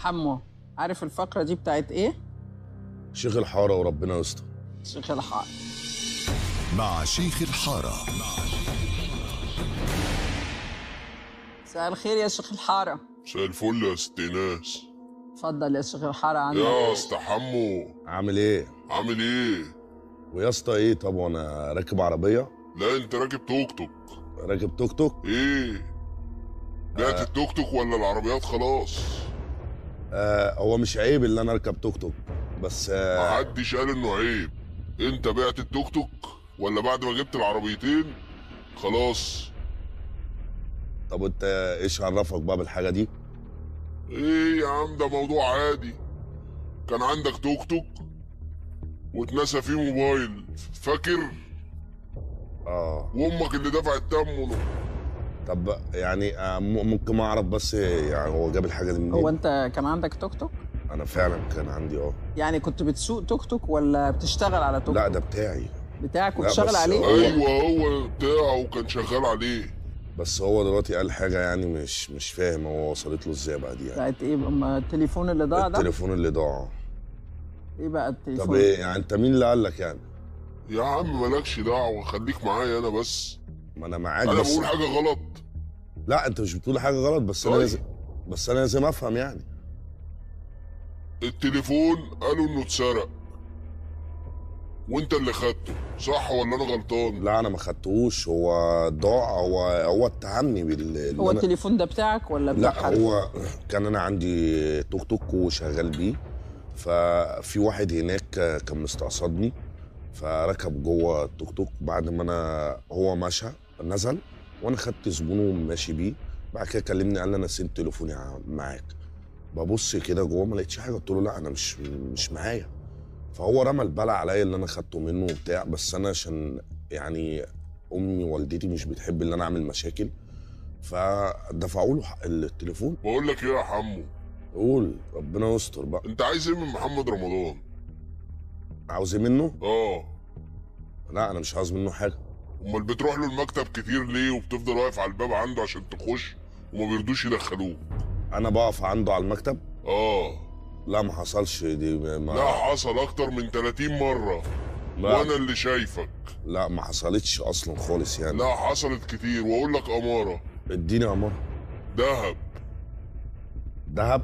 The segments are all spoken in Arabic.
حمو، عارف الفقرة دي بتاعت ايه؟ شيخ الحارة وربنا يستر. شيخ الحارة مع شيخ الحارة. مساء الخير يا شيخ الحارة. مساء الفل يا ست ايناس. اتفضل يا شيخ الحارة عندك. يا اسطى حمو، عامل ايه؟ عامل ايه؟ ويا اسطى ايه؟ طب وانا راكب عربية؟ لا انت راكب توك توك. راكب توك توك؟ ايه؟ بعت التوك توك ولا العربيات خلاص؟ هو مش عيب اللي انا اركب توك توك، بس محدش قال انه عيب. انت بعت التوك توك ولا بعد ما جبت العربيتين خلاص؟ طب انت ايش عرفك بقى بالحاجة دي؟ ايه يا عم، ده موضوع عادي. كان عندك توك توك واتنسى فيه موبايل، فاكر؟ وامك اللي دفعت ثمنه. طب يعني ممكن ما اعرف بس يعني هو جاب الحاجة دي منين؟ هو انت كان عندك توك توك؟ انا فعلا كان عندي يعني كنت بتسوق توك توك ولا بتشتغل على توك توك؟ لا ده بتاعي. بتاعك لا وبتشتغل بس عليه؟ ايوه هو بتاعه وكان شغال عليه. بس هو دلوقتي قال حاجة يعني مش فاهم هو وصلت له ازاي بقى دي يعني. بتاعت ايه؟ اما التليفون اللي ضاع ده؟ التليفون اللي ضاع. ايه بقى التليفون؟ طب ايه يعني انت مين اللي قال لك يعني؟ يا عم مالكش دعوه، خليك معايا انا بس. ما انا معاك انا بس بقول حاجه غلط؟ لا انت مش بتقول حاجة غلط، بس انا طيب. لازم افهم يعني. التليفون قالوا انه اتسرق وانت اللي خدته، صح ولا انا غلطان؟ لا انا ما خدتهوش، هو ضاع. هو اتهمني هو التليفون ده بتاعك ولا بتاع لا حد؟ هو كان انا عندي توك توك وشغال بيه، ففي واحد هناك كان مستقصدني فركب جوه التوك توك. بعد ما هو مشى نزل وانا خدت زبونه ماشي بيه. بعد كده كلمني قال لي انا نسيت تليفوني معاك. ببص كده جوه ما لقيتش حاجه، قلت له لا انا مش معايا. فهو رمى البلا عليا اللي انا خدته منه وبتاع، بس انا عشان يعني امي والدتي مش بتحب ان انا اعمل مشاكل فدفعوا له التليفون. بقول لك ايه يا حمو؟ قول ربنا يستر بقى. انت عايز ايه من محمد رمضان؟ عاوز ايه منه؟ لا انا مش عاوز منه حاجه. امال بتروح له المكتب كتير ليه وبتفضل واقف على الباب عنده عشان تخش وما بيرضوش يدخلوك؟ انا بقف عنده على المكتب؟ لا ما حصلش دي لا حصل اكتر من 30 مره. لا. وانا اللي شايفك. لا ما حصلتش اصلا خالص يعني. لا حصلت كتير، واقول لك اماره. اديني اماره. دهب. دهب؟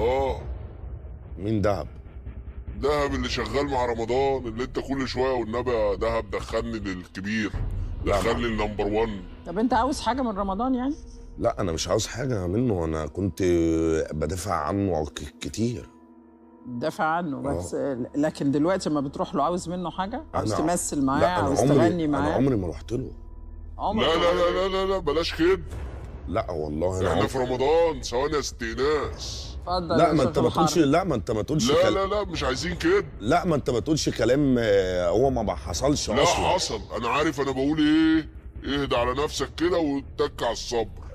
مين دهب؟ دهب اللي شغال مع رمضان، اللي انت كل شويه والنبي يا دهب دخلني للكبير، دخلني النمبر 1. طب انت عاوز حاجة من رمضان يعني؟ لا انا مش عاوز حاجه منه، انا كنت بدافع عنه كتير. دافع عنه بس. لكن دلوقتي لما بتروح له عاوز منه حاجه؟ عاوز تمثل معاه؟ لا عاوز تغني معاه؟ انا عمري ما رحت له. لا لا لا لا لا لا بلاش كده. لا والله احنا في رمضان. ثواني يا ست ايناس. اتفضل. لا ما انت ما تقولش. لا ما انت ما تقولش. لا لا لا مش عايزين كده. لا ما انت ما تقولش كلام هو ما حصلش اصلا. لا حصل، انا عارف انا بقول ايه. اهدى على نفسك كده واتك على الصبر.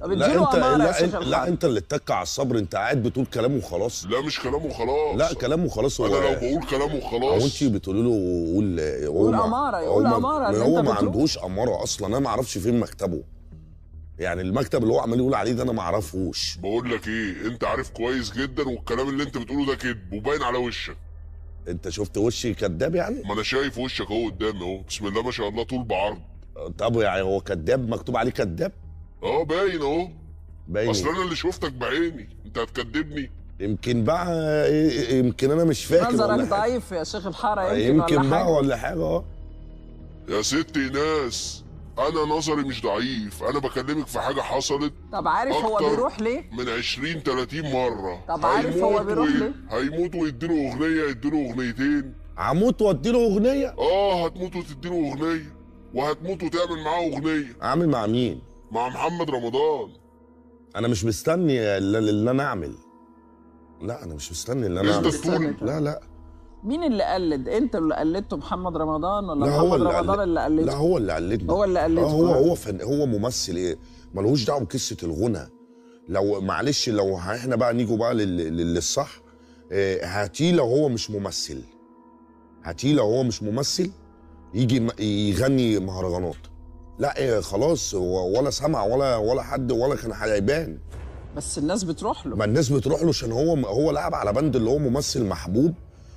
لا انت اللي اتك على الصبر. انت قاعد بتقول كلام وخلاص. لا مش كلام وخلاص. لا كلام وخلاص. انا لو بقول كلام وخلاص. هو انت بتقولي له قول اماره. يقول اماره اللي هو ما عندوش اماره اصلا. انا ما اعرفش فين مكتبه. يعني المكتب اللي هو عمال يقول عليه ده انا ما اعرفوش. بقول لك ايه، انت عارف كويس جدا والكلام اللي انت بتقوله ده كذب وباين على وشك. انت شفت وشي كذاب يعني؟ ما انا شايف وشك اهو قدامي اهو، بسم الله ما شاء الله طول بعرض. طب يعني هو كذاب؟ مكتوب عليه كذاب؟ باين اهو. باين. اصل انا اللي شفتك بعيني، انت هتكذبني؟ يمكن بقى يمكن انا مش فاكر. نظرك ضعيف يا شيخ الحاره يمكن بقى ولا حاجه. يا ست ايناس انا نظري مش ضعيف، انا بكلمك في حاجه حصلت. طب عارف هو بيروح ليه؟ من 20 30 مره. طب عارف هو بيروح ليه؟ هيموت ويديله اغنيه، يديله اغنيتين. هموت واديله اغنيه؟ هتموت وتديله اغنيه، وهتموت وتعمل معاه اغنيه. اعمل مع مين؟ مع محمد رمضان. انا مش مستني اللي انا اعمل. لا انا مش مستني اللي انا اعمل. لا مين اللي قلد؟ انت اللي قلدته محمد رمضان ولا محمد رمضان اللي قلده؟ لا هو اللي قلدني. هو اللي قلده. هو ممثل ايه؟ ملهوش دعوه بقصه الغنى. لو معلش لو احنا بقى نيجوا بقى للصح، هاتيه لو هو مش ممثل. هاتيه لو هو مش ممثل يجي يغني مهرجانات. لا خلاص ولا سمع ولا حد ولا كان هيبان. بس الناس بتروح له. ما الناس بتروح له عشان هو لعب على بند اللي هو ممثل محبوب،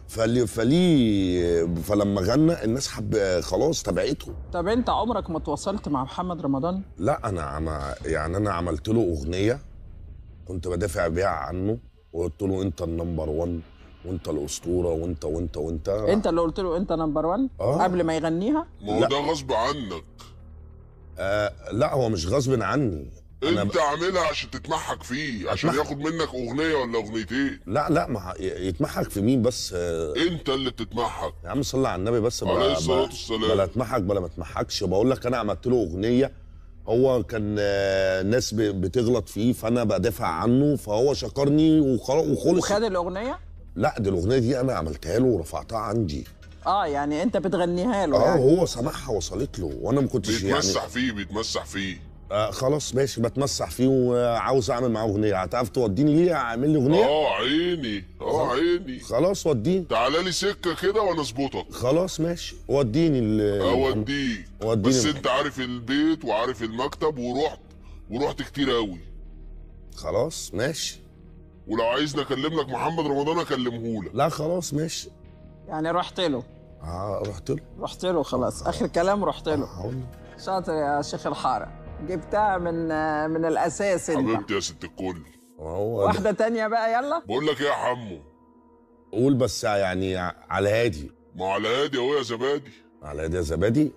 فلما غنى الناس خلاص تبعته. طب انت عمرك ما تواصلت مع محمد رمضان؟ لا انا عملت له اغنيه كنت بدافع بيها عنه، وقلت له انت النمبر 1 وانت الاسطوره وانت وانت وانت. انت اللي قلت له انت نمبر 1 قبل ما يغنيها؟ ما هو ده غصب عنك. لا هو مش غصب عني، انت عاملها عشان تتمحك فيه، عشان ياخد منك اغنيه ولا اغنيتين. لا ما يتمحك في مين بس؟ انت اللي بتتمحك يا عم صلي على النبي بس. عليه الصلاه والسلام. بلا اتمحك بلا ما اتمحكش. بقول لك انا عملت له اغنيه، هو كان ناس بتغلط فيه فانا بدافع عنه، فهو شكرني وخلص. وخد الاغنيه؟ لا دي الاغنيه دي انا عملتها له ورفعتها عندي. يعني انت بتغنيها له يعني. هو سمعها وصلت له وانا ما كنتش بيتمسح فيه. خلاص ماشي بتمسح فيه وعاوز اعمل معاه اغنيه. هتعرف توديني ليه اعمل لي اغنيه؟ عيني خلاص وديني. تعالى لي سكه كده وانا اظبطك. خلاص ماشي وديني اوديك. بس انت عارف البيت وعارف المكتب ورحت كتير قوي. خلاص ماشي. ولو عايزني اكلم لك محمد رمضان اكلمهولك. لا خلاص ماشي. يعني رحت له؟ رحت له خلاص. اخر كلام رحت له. شاطر يا شيخ الحاره، جبتها من الاساس انت. حبيبتي يا ست الكل. واحده تانية بقى يلا. بقول لك ايه يا حمو؟ قول بس يعني على هادي. ما على هادي اهو يا زبادي. على هادي يا زبادي.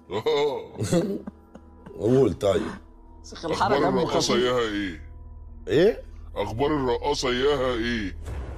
قول طيب. شيخ الحاره اخبار الرقاصه اياها ايه؟ اخبار الرقاصه اياها ايه؟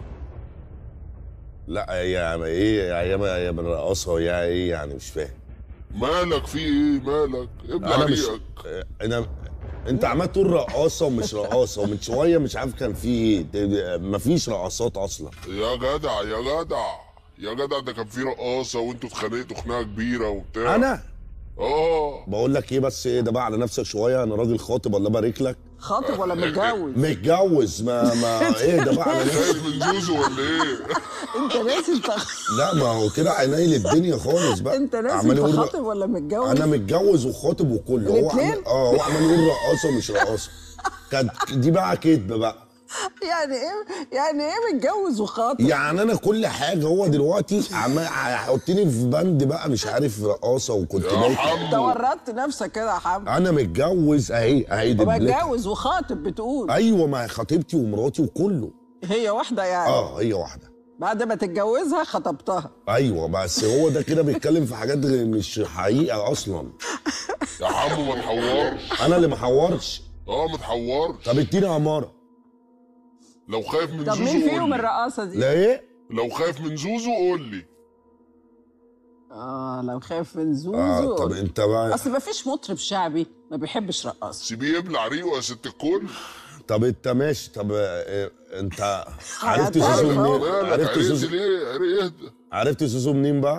لا يا من الرقاصه يا ايه يعني مش فاهم. مالك في ايه؟ مالك؟ ابلع ريقك. انت عمال تقول رقاصه ومش رقاصه، ومن شويه مش عارف كان في ايه. مفيش رقاصات اصلا. يا جدع ده كان في رقاصه وانتوا اتخانقتوا خناقه كبيره وبتاع. انا؟ بقول لك ايه بس ايه ده بقى على نفسك شويه. انا راجل خاطب الله يبارك لك. خاطب ولا متجوز؟ متجوز. ما ايه ده بقى على نفسك. خايف من زوزو ولا ايه؟ انت ناسي انت. لا ما هو كده عيني للدنيا خالص بقى. انت ناسي انت خاطب ولا متجوز؟ انا متجوز وخاطب وكله. هو عمال يقول رقاصه ومش رقاصه. كانت دي بقى كدب بقى. يعني ايه متجوز وخاطب؟ يعني انا كل حاجه هو دلوقتي عمال هيحطني في بند بقى مش عارف رقاصه وكنت انت ورطت نفسك كده يا حمد. انا متجوز اهي متجوز وخاطب بتقول. ايوه ما هي خطيبتي ومراتي وكله. هي واحده يعني؟ هي واحده. بعد ما تتجوزها خطبتها. ايوه بس هو ده كده بيتكلم في حاجات مش حقيقه اصلا. يا عمو ما تحورش. انا اللي ما حورش. ما تحورش. طب اديني عماره. لو خايف من زوزو طب مين فيهم الرقاصه دي؟ لا ايه؟ لو خايف من زوزو قول لي. لو خايف من زوزو. طب انت بقى اصل ما فيش مطرب شعبي ما بيحبش رقاصه. سيبيه يبلع ريقه يا ست الكل. طب انت ماشي. طب انت عرفت زوزو منين؟ عرفت زوزو ليه؟ عرفت زوزو منين بقى؟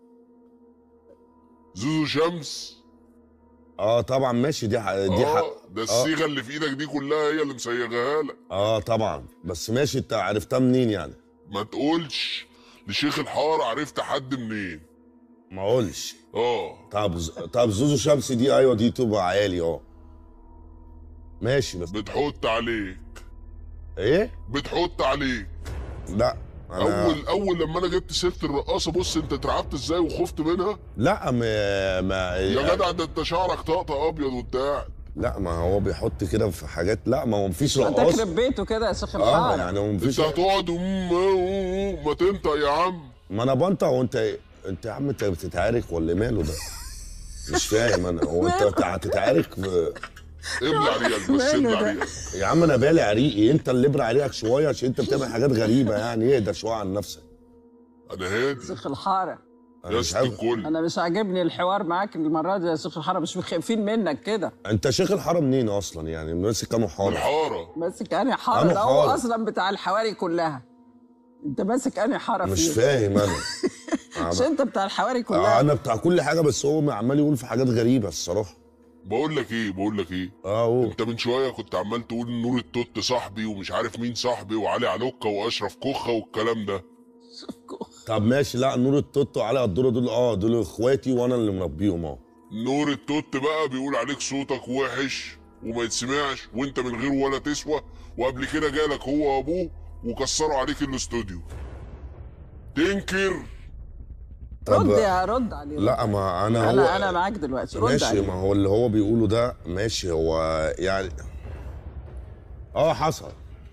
زوزو شمس. طبعا ماشي. دي حق. ده الصيغه اللي في ايدك دي كلها هي اللي مسيغاها لك. طبعا. بس ماشي انت عرفتها منين يعني؟ ما تقولش لشيخ الحاره عرفت حد منين. ما اقولش. طب زوزو شمس دي ايوه دي تبقى عيالي. ماشي بس بتحط عليك. ايه؟ بتحط عليك. لا اول لما انا جبت سيره الرقاصه بص انت اترعبت ازاي وخفت منها. لا يا جدع ده انت شعرك طقطق ابيض وبتاع. لا ما هو بيحط كده في حاجات. لا ما هو مفيش رقاصه. تخرب بيته كده يا شيخ الحاره. يعني هو مفيش. انت هتقعد ما تنطق يا عم. ما انا بنطق. وانت يا عم انت بتتعارك ولا ماله ده؟ مش فاهم انا. هو انت هتتعارك ابلع ريقك بس ابلع ريقك يا عم. انا بالع ريقي. انت اللي ابلع ريقك شويه عشان انت بتعمل حاجات غريبه يعني. اهدى شويه عن نفسك. انا هادي. شيخ الحاره يا ست الكل. انا مش عاجبني الحوار معاك المره دي يا شيخ الحاره. مش خايفين منك كده. انت شيخ الحاره منين اصلا يعني؟ ماسك انه حاره؟ ماسك انهي حاره؟ ده هو اصلا بتاع الحواري كلها. انت ماسك انهي حاره فيه؟ مش فاهم انا. مش انت بتاع الحواري كلها؟ انا بتاع كل حاجه بس هو عمال يقول في حاجات غريبه الصراحه. بقول لك ايه انت من شويه كنت عمال تقول نور التوت صاحبي ومش عارف مين صاحبي وعلي علوكه واشرف كوخه والكلام ده. طب ماشي. لا نور التوت وعلي قدوره دول دول اخواتي وانا اللي مربيهم. نور التوت بقى بيقول عليك صوتك وحش وما يتسمعش وانت من غير ولا تسوى، وقبل كده جالك هو وابوه وكسروا عليك الاستوديو. تنكر؟ رد عليه. لا ما انا انا معاك دلوقتي، رد ماشي عليه. ما هو اللي هو بيقوله ده ماشي، هو يعني حصل.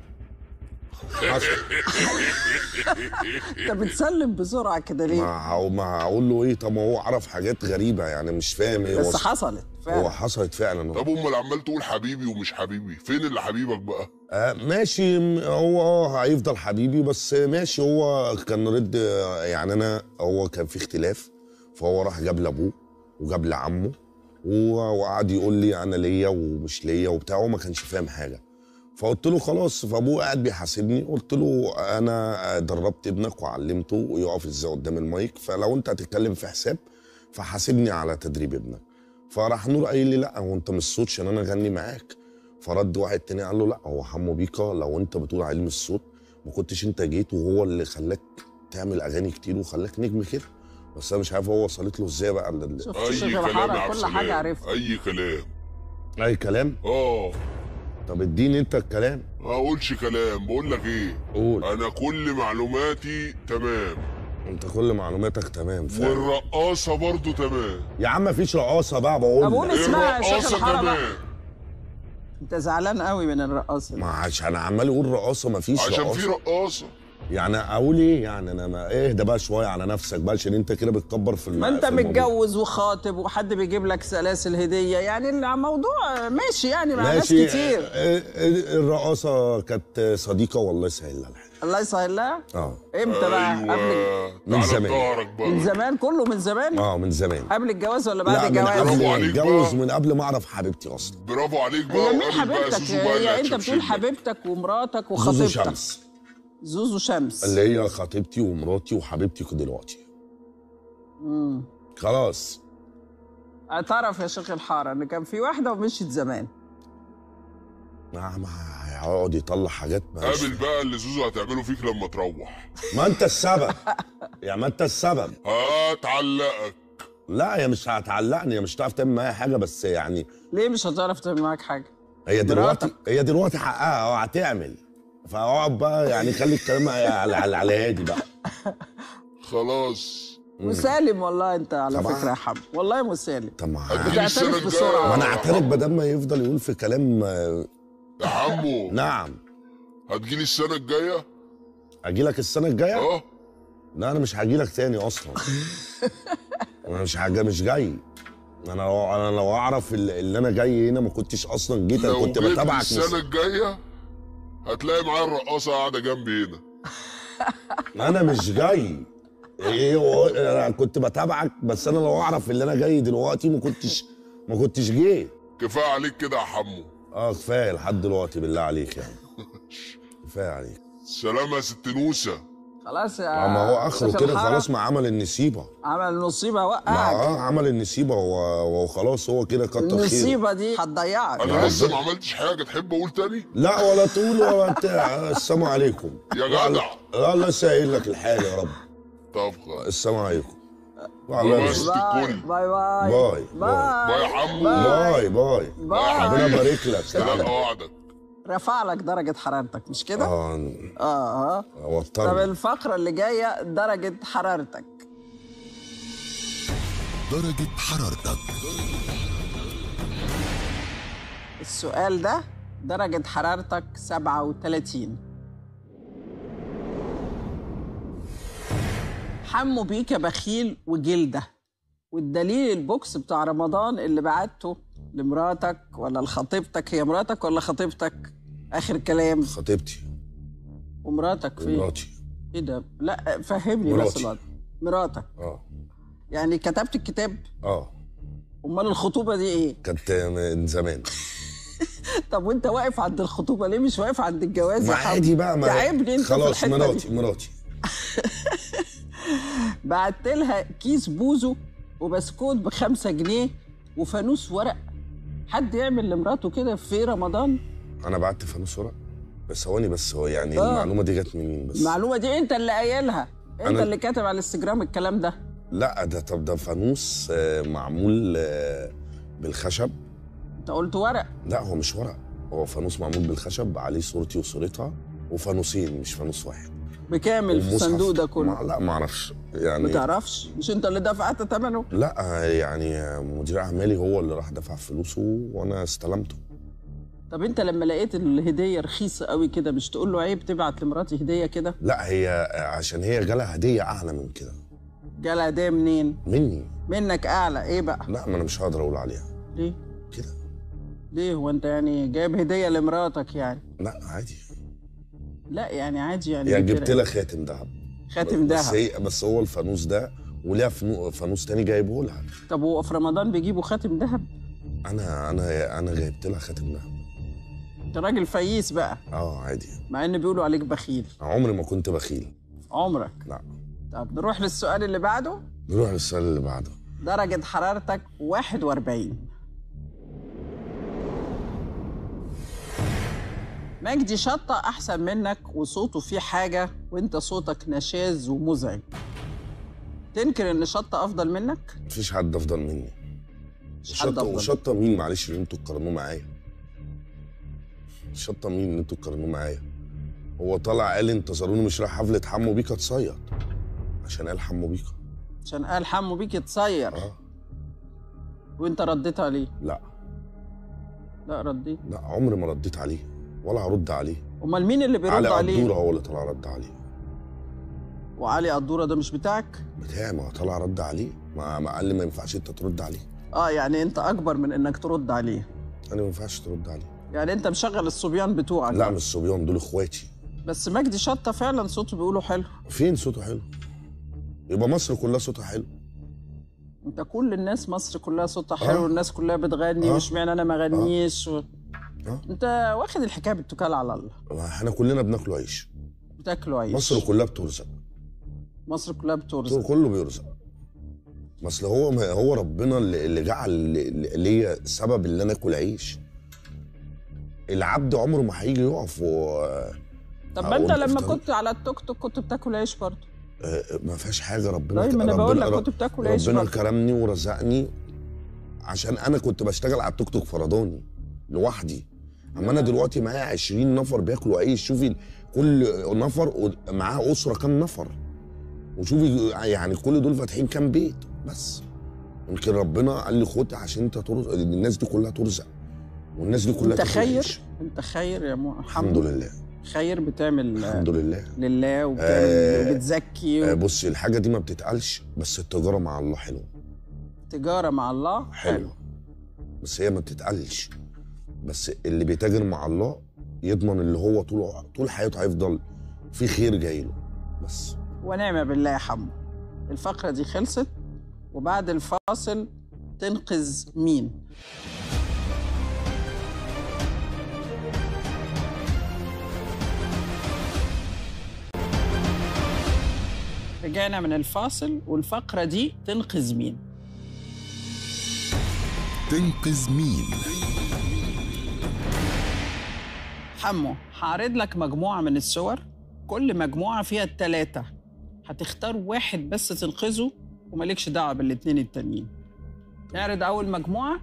انت بتسلم بسرعه كده ليه؟ ما هقول له ايه؟ طب ما هو عرف حاجات غريبه يعني مش فاهم ايه بس حصلت فعلا. هو حصلت فعلا. طب امال عمال تقول حبيبي ومش حبيبي، فين اللي حبيبك بقى؟ ماشي، هو هيفضل حبيبي بس ماشي. هو كان رد يعني هو كان في اختلاف، فهو راح جاب لابوه وجاب لعمه وقعد يقول لي انا ليا ومش ليا وبتاع، وما كانش فاهم حاجه. فقلت له خلاص، فابوه قاعد بيحاسبني، قلت له انا دربت ابنك وعلمته يقف ازاي قدام المايك، فلو انت هتتكلم في حساب فحاسبني على تدريب ابنك. فراح نور قايل لي لا هو انت مش صوتش ان انا اغني معاك. فرد واحد تاني قال له لا هو حمو بيكا لو انت بتقول عليه مش صوت ما كنتش انت جيت، وهو اللي خلاك تعمل اغاني كتير وخلاك نجم كده. بس انا مش عارف هو وصلت له ازاي بقى. اي كلام يا كل حاجه عارفها. اي كلام. اي كلام؟ طب اديني انت الكلام. ما اقولش كلام، بقول لك ايه؟ قول. انا كل معلوماتي تمام. انت كل معلوماتك تمام فعلا. والرقاصه برضو تمام. يا عم مفيش رقاصه بقى بقول. طب قول اسمها يا شيخ الرقاصه الحاره بقى. تمام. انت زعلان قوي من الرقاصه. ما عشان عمال يقول رقاصه مفيش رقاصه. عشان في رقاصه. يعني اقول ايه يعني؟ انا ما اهدى بقى شويه على نفسك بقى، عشان انت كده بتكبر في ما انت متجوز وخاطب وحد بيجيب لك سلاسل هديه، يعني الموضوع ماشي يعني مع ناس كتير. الرقاصه كانت صديقه والله يسهل لها الحال. الله يسهل لها. امتى بقى؟ أيوة. من زمان. من زمان كله من زمان. من زمان. قبل الجواز ولا بعد الجواز؟ لا من قبل الجواز، من قبل ما اعرف حبيبتي اصلا. برافو عليك بقى. هي مين حبيبتك؟ هي انت بتقول حبيبتك ومراتك وخطيبتك. زوزو شمس. زوزو شمس اللي هي خطيبتي ومراتي وحبيبتي دلوقتي. خلاص. اعترف يا شيخ الحاره ان كان في واحده ومشيت زمان. ما هيقعد يطلع حاجات. قابل بقى اللي زوزو هتعمله فيك لما تروح. ما انت السبب. ما انت السبب. هتعلقك. لا هي مش هتعلقني، هي مش هتعرف تعمل معايا حاجه، بس يعني. ليه مش هتعرف تعمل معاك حاجه؟ هي دلوقتي حقها هتعمل. فاقعد بقى يعني خلي الكلام على هادي بقى. خلاص. مسالم والله انت على فكره يا حب، والله مسالم. طب ما بتعترف بسرعه. ما انا اعترف بدل ما يفضل يقول في كلام. يا حمو. نعم. هتجيلي السنه الجايه؟ اجيلك السنه الجايه؟ لا انا مش هجيلك تاني اصلا. انا مش جاي. انا لو اعرف اللي انا جاي هنا ما كنتش اصلا جيت. انا كنت بتابعك. السنه الجايه هتلاقي معايا الرقاصه قاعده جنبي هنا. انا مش جاي. انا كنت بتابعك، بس انا لو اعرف اللي انا جاي دلوقتي ما كنتش جيت. كفايه عليك كده يا حمو. كفايه لحد دلوقتي بالله عليك يعني. كفايه عليك. سلام يا ست نوسه. خلاص يا ما هو اخره كده خلاص. ما عمل النسيبه. وقعك. عمل النسيبه وخلاص. هو كده كتر خيره. النسيبه دي هتضيعك. انا لسه ما عملتش حاجه. تحب اقول تاني؟ لا ولا تقول ولا بتاع. السلام عليكم يا جدع. الله يسهل لك الحال يا رب. طب خلاص. السلام عليكم. باي باي باي باي يا حمو. باي ربنا يبارك لك. سلام اوعدك. رفع لك درجة حرارتك مش كده؟ وطرني. طب الفقرة اللي جاية درجة حرارتك. درجة حرارتك. السؤال ده درجة حرارتك 37. حمو بيكا بخيل وجلده، والدليل البوكس بتاع رمضان اللي بعته لمراتك ولا لخطيبتك. هي مراتك ولا خطيبتك؟ آخر كلام. خطيبتي. ومراتك فين؟ مراتي. ايه ده؟ لا فهمني مراتي. بس. مراتك. يعني كتبت الكتاب؟ امال الخطوبة دي ايه؟ كانت من زمان. طب وانت واقف عند الخطوبة ليه مش واقف عند الجواز؟ ما عادي بقى. تعبني انت خلاص في الحتة دي. مراتي. بعت لها كيس بوزو وبسكوت ب5 جنيه وفانوس ورق. حد يعمل لمراته كده في رمضان؟ انا بعت فانوس ورق؟ بس ثواني بس. هو يعني المعلومه دي جت منين بس؟ المعلومه دي انت اللي قايلها. انت اللي كاتب على الانستجرام الكلام ده. لا ده طب ده فانوس معمول بالخشب انت قلت ورق. لا هو مش ورق، هو فانوس معمول بالخشب عليه صورتي وصورتها، وفانوسين مش فانوس واحد. بكامل في الصندوق ده كله؟ لا ما اعرفش يعني. ما تعرفش؟ مش انت اللي دفعت ثمنه؟ لا يعني مدير اعمالي هو اللي راح دفع فلوسه وانا استلمته. طب انت لما لقيت الهديه رخيصه قوي كده مش تقول له عيب تبعت لمراتي هديه كده؟ لا هي عشان هي جالها هديه اعلى من كده. جالها هديه منين؟ مني. منك اعلى؟ ايه بقى؟ لا ما انا مش هقدر اقول عليها. ليه؟ كده. ليه؟ هو انت يعني جايب هديه لمراتك يعني؟ لا عادي. لا يعني عادي يعني. يعني جبت لها خاتم ذهب. خاتم ذهب؟ بس هو الفانوس ده وليها فانوس تاني جايبه لها. طب هو في رمضان بيجيبوا خاتم ذهب؟ انا جايبت لها خاتم ذهب. انت راجل فييس بقى. عادي. مع ان بيقولوا عليك بخيل. عمري ما كنت بخيل. عمرك؟ لا. طب نروح للسؤال اللي بعده. نروح للسؤال اللي بعده. درجة حرارتك 41. مجدي شطة أحسن منك وصوته فيه حاجة وأنت صوتك نشاز ومزعج. تنكر إن شطة أفضل منك؟ مفيش حد أفضل مني. شطة وشطة مين معلش اللي أنتوا تقارنوه معايا؟ شطة مين اللي أنتوا تقارنوه معايا؟ هو طلع قال انتظروني مش رايح حفلة حمو بيكا تصيد. عشان قال حمو بيكا. عشان قال حمو بيكا تصير. وأنت رديت عليه؟ لا. لا رديت؟ لا عمري ما رديت عليه ولا هرد عليه. امال مين اللي بيرد عليه؟ علي قدوره هو اللي طلع رد عليه. وعلي قدوره ده مش بتاعك؟ بتاعي، ما طلع رد عليه، ما قال لي ما ينفعش انت ترد عليه. يعني انت اكبر من انك ترد عليه. انا ما ينفعش ترد عليه. يعني انت مشغل الصبيان بتوعك؟ لا مش الصبيان دول اخواتي. بس مجدي شطة فعلا صوته بيقولوا حلو. فين صوته حلو؟ يبقى مصر كلها صوتها حلو. انت كل الناس مصر كلها صوتها حلو والناس كلها بتغني واشمعنى انا ما غنيش انت واخد الحكايه بالتكال على الله. احنا كلنا بناكل عيش. بتاكلوا عيش. مصر كلها بترزق. مصر كلها بترزق. كله بيرزق. اصل هو ربنا اللي جعل ليا سبب اللي انا اكل عيش. العبد عمره ما هيجي يقف طب ما انت لما كنت على التوك توك كنت بتاكل عيش برضه. ما فيهاش حاجه. ربنا طيب ما انا بقول لك كنت بتاكل عيش ربنا كرمني ورزقني عشان انا كنت بشتغل على التوك توك فرداني لوحدي. اما انا دلوقتي معايا 20 نفر بياكلوا عيش. شوفي كل نفر معاه اسره كام نفر، وشوفي يعني كل دول فاتحين كام بيت. بس يمكن ربنا قال لي خد عشان انت ترزق، الناس دي كلها ترزق والناس دي كلها انت خير. انت خير يا الحمد لله. خير بتعمل الحمد لله لله وبتعمل وبتزكي بصي الحاجه دي ما بتتقالش، بس التجاره مع الله حلوه. التجاره مع الله حلوه بس هي ما بتتقالش. بس اللي بيتاجر مع الله يضمن اللي هو طول حياته هيفضل في خير جاي له بس. ونعم بالله يا حمو. الفقره دي خلصت وبعد الفاصل تنقذ مين؟ رجعنا من الفاصل والفقرة دي تنقذ مين؟ تنقذ مين؟ حمو هعرض لك مجموعة من الصور، كل مجموعة فيها 3، هتختار واحد بس تنقذه ومالكش دعوة بالاتنين التانيين. نعرض أول مجموعة.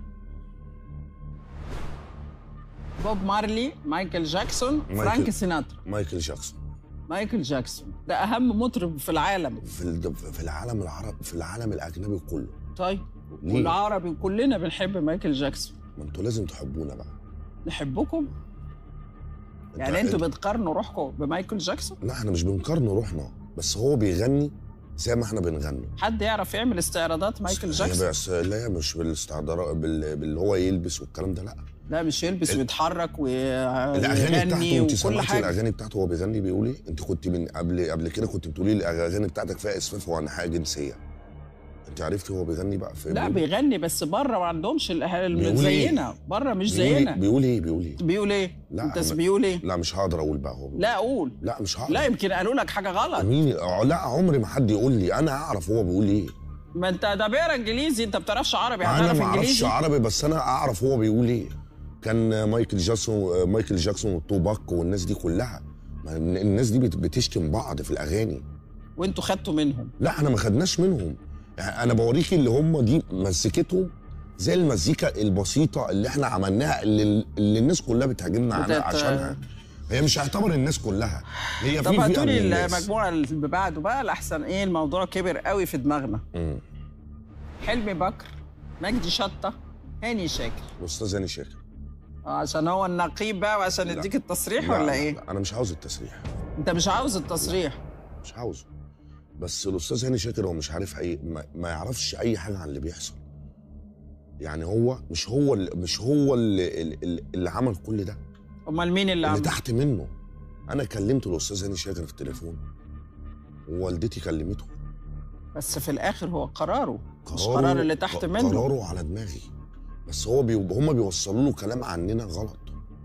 بوب مارلي، مايكل جاكسون، فرانك سيناترا. مايكل جاكسون ده أهم مطرب في العالم. في العالم العربي، في العالم الأجنبي كله. طيب والعربي كلنا بنحب مايكل جاكسون. ما انتوا لازم تحبونا بقى. نحبكم؟ يعني انتوا بتقارنوا روحكم بمايكل جاكسون؟ لا احنا مش بنقارن روحنا، بس هو بيغني زي ما احنا بنغني. حد يعرف يعمل استعراضات مايكل جاكسون؟ بس لا مش بالاستعراضات باللي هو يلبس والكلام ده. لا مش يلبس ويتحرك ويغني وكل حاجه. الاغاني بتاعته هو بيغني بيقول ايه؟ انت كنت من قبل كده كنت بتقولي الاغاني بتاعتك فيها اسفاف وانحاء جنسيه. انت عرفتي هو بيغني بقى في لا بيغني بس بره ما عندهمش زينا. بره مش زينا. بيقول ايه؟ لا انت بيقول ايه؟ لا مش هقدر اقول بقى هو. لا قول. لا مش هقدر. لا يمكن قالوا لك حاجه غلط. مين؟ لا عمري ما حد يقول لي، انا اعرف هو بيقول ايه. ما انت ده بيقرا انجليزي، انت بتعرفش عربي. انا ما اعرفش عربي بس انا اعرف هو بيقول ايه. كان مايكل جاكسون وتوباك والناس دي كلها، الناس دي بتشتم بعض في الاغاني. وانتوا خدتوا منهم؟ لا احنا ما خدناش منهم. انا بوريكي اللي هم دي مسكتهم زي المزيكا البسيطه اللي احنا عملناها اللي الناس كلها بتهاجمنا عشانها. هي مش هيعتبر الناس كلها، هي طب في هاتولي المجموعه اللي بعده بقى لحسن ايه الموضوع كبر قوي في دماغنا. حلمي بكر، مجدي شطه، هاني شاكر. الاستاذ هاني شاكر. عشان هو النقيب بقى وعشان يديك التصريح ولا ايه؟ لا انا مش عاوز التصريح. انت مش عاوز التصريح؟ مش عاوزه. بس الاستاذ هاني شاكر هو مش عارف ما يعرفش اي حاجه عن اللي بيحصل. يعني هو مش هو اللي عمل كل ده. امال مين اللي عمل؟ تحت منه. انا كلمت الاستاذ هاني شاكر في التليفون ووالدتي كلمته. بس في الاخر هو قراره مش قرار اللي تحت منه. قراره على دماغي. بس هو هم بيوصلوا له كلام عننا غلط،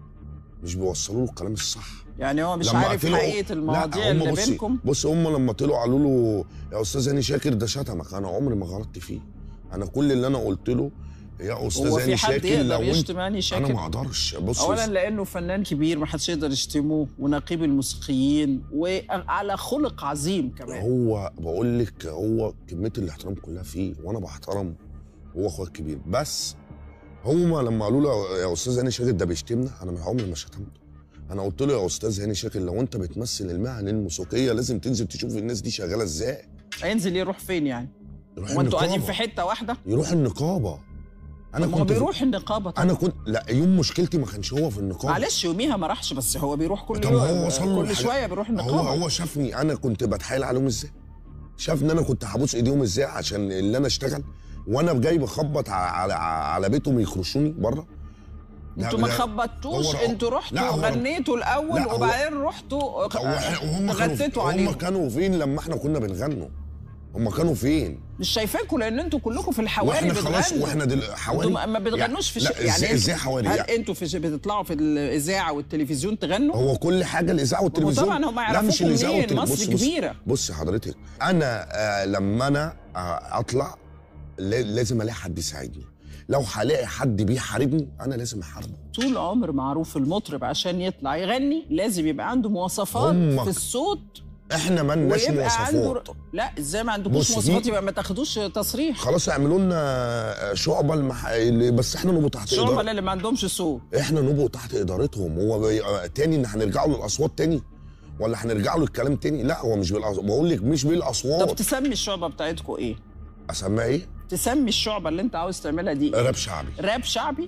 مش بيوصلوا له الكلام الصح. يعني هو مش عارف حقيقه المواضيع اللي بينكم. بص هم لما طلعوا قالوا له يا استاذ هاني شاكر ده شتمك، انا عمري ما غلطت فيه. انا كل اللي انا قلت له يا استاذ هاني شاكر، هو في حد يقدر يشتم هاني شاكر؟ انا ما اقدرش. بص اولا لانه فنان كبير ما حدش يقدر يشتمه، ونقيب الموسيقيين، وعلى خلق عظيم كمان. هو بقول لك هو كميه الاحترام كلها فيه، وانا بحترمه، هو اخويا الكبير. بس هما لما قالوا له يا استاذ هاني شاكر ده بيشتمنا، انا من عمري ما شتمته. انا قلت له يا استاذ هاني شاكر لو انت بتمثل المهن الموسيقيه لازم تنزل تشوف الناس دي شغاله ازاي. هينزل يروح فين يعني؟ وانتوا قاعدين في حته واحده؟ يروح النقابه. انا كنت بيروح النقابه طبعا. انا كنت لا يوم مشكلتي ما كانش هو في النقابه. معلش يوميها ما راحش، بس هو بيروح كل يوم. هو وصل له كل شويه بيروح النقابه. هو شافني انا كنت بتحايل عليهم ازاي، شافني انا كنت هبوس ايديهم ازاي عشان اللي انا اشتغل، وانا جاي بخبط على بيتهم يخرشوني بره. انتوا ما خبطتوش، انتوا رحتوا غنيتوا الاول وبعدين رحتوا غنيتوا عليهم. هم كانوا فين لما احنا كنا بنغنوا؟ هم كانوا فين؟ مش شايفينكم لان انتوا كلكم في الحواري بتغنوا. خلاص واحنا حواري ما بتغنوش في يعني ازاي حواري؟ هل انتوا بتطلعوا في الاذاعه والتلفزيون تغنوا؟ هو كل حاجه الاذاعه والتلفزيون. وطبعا هم يعرفوكم منين؟ مصر كبيره. بص حضرتك، انا لما انا اطلع لازم الاقي حد يساعدني. لو هلاقي حد بيحاربني انا لازم احاربه. طول عمر معروف المطرب عشان يطلع يغني لازم يبقى عنده مواصفات في الصوت. احنا ما لناش مواصفات. لا ازاي ما عندكوش مواصفات؟ يبقى ما تاخدوش تصريح. خلاص اعملوا لنا شعبه بس احنا نبقوا تحت شعبه اللي ما عندهمش صوت. احنا نبقوا تحت ادارتهم. هو تاني ان هنرجعوا للاصوات تاني ولا هنرجعوا للكلام تاني؟ لا هو مش بالاصوات، بقول لك مش بالاصوات. طب تسمي الشعبه بتاعتكم ايه؟ اسميها ايه؟ تسمي الشعبه اللي انت عاوز تعملها دي إيه؟ راب شعبي. راب شعبي؟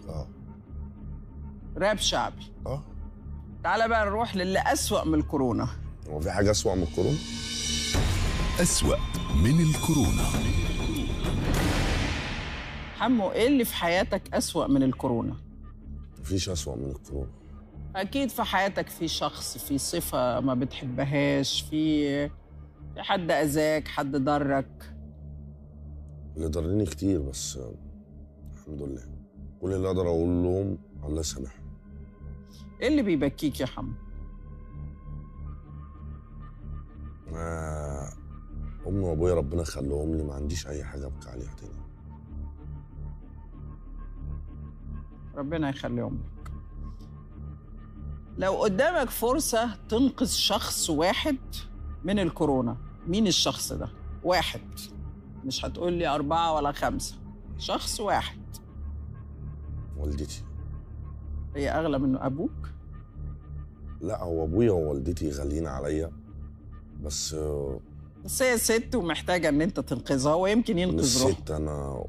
راب شعبي. تعالى بقى نروح للي اسوأ من الكورونا. هو في حاجه اسوأ من الكورونا؟ اسوأ من الكورونا. حمو ايه اللي في حياتك اسوأ من الكورونا؟ مفيش اسوأ من الكورونا. اكيد في حياتك في شخص، في صفه ما بتحبهاش، في حد اذاك، حد ضرك. اللي ضرني كتير بس الحمد لله. كل اللي اقدر اقول لهم الله يسامحهم. ايه اللي بيبكيك يا حمو؟ امي وابويا ربنا خلوهم لي، ما عنديش اي حاجه ابكي عليها تاني. ربنا يخليهم لك. لو قدامك فرصه تنقذ شخص واحد من الكورونا، مين الشخص ده؟ واحد، مش هتقول لي 4 ولا 5، شخص واحد. والدتي. هي اغلى من ابوك؟ لا هو ابويا ووالدتي غاليين عليا، بس هي ست ومحتاجه ان انت تنقذها، ويمكن ينقذ روحها. الست انا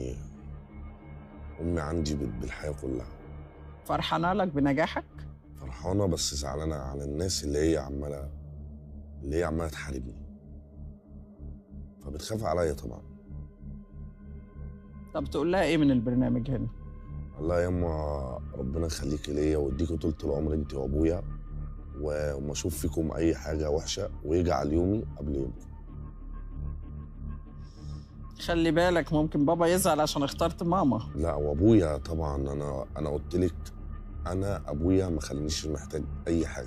امي عندي بالحياه كلها. فرحانه لك بنجاحك؟ فرحانه بس زعلانه على الناس اللي هي عماله تحاربني، فبتخاف عليا طبعا. طب تقول لها ايه من البرنامج هنا؟ الله ياما ربنا يخليكي ليا ويديكوا طول العمر انت وابويا، وما اشوف فيكم اي حاجه وحشه ويجعل يومي قبل يومكم. خلي بالك ممكن بابا يزعل عشان اخترت ماما. لا وابويا طبعا، انا قلت لك انا ابويا ما خلينيش محتاج اي حاجه،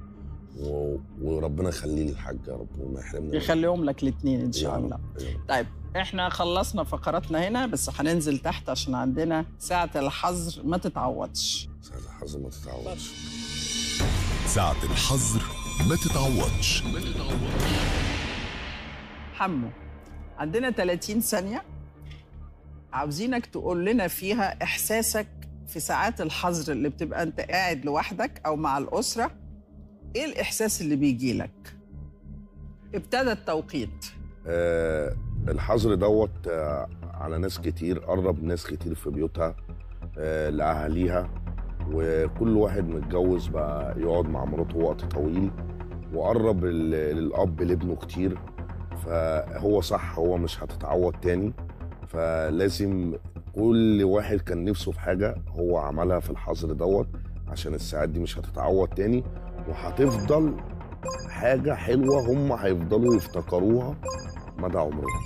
وربنا يخلي لي الحاج يا رب وما يحرمني. يخليهم لك الاثنين ان شاء الله. يا طيب احنا خلصنا فقراتنا هنا، بس هننزل تحت عشان عندنا ساعة الحظر ما تتعوضش. ساعة الحظر ما تتعوضش. ساعة الحظر ما تتعوضش. حمو عندنا 30 ثانية عاوزينك تقول لنا فيها إحساسك في ساعات الحظر اللي بتبقى أنت قاعد لوحدك أو مع الأسرة. إيه الإحساس اللي بيجي لك؟ ابتدى التوقيت. الحظر دوت على ناس كتير، قرب ناس كتير في بيوتها لأهاليها، وكل واحد متجوز بقى يقعد مع مراته وقت طويل، وقرب الأب لابنه كتير. فهو صح، هو مش هتتعوض تاني، فلازم كل واحد كان نفسه في حاجة هو عملها في الحظر دوت، عشان الساعات دي مش هتتعوض تاني، وهتفضل حاجة حلوة هم هيفضلوا يفتكروها مدى عمرهم.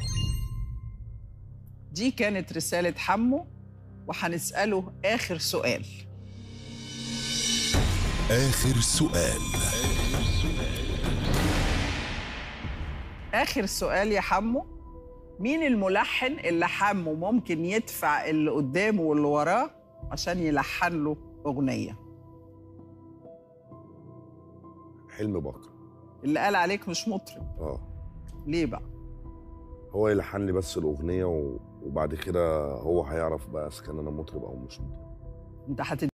دي كانت رسالة حمو، وهنسأله آخر سؤال. آخر سؤال. آخر سؤال يا حمو، مين الملحن اللي حمو ممكن يدفع اللي قدامه واللي وراه عشان يلحن له أغنية؟ حلمي بكر. اللي قال عليك مش مطرب. ليه بقى؟ هو يلحن لي بس الأغنية وبعد كده هو هيعرف بقى إذا كان أنا مطرب أو مش مطرب. أنت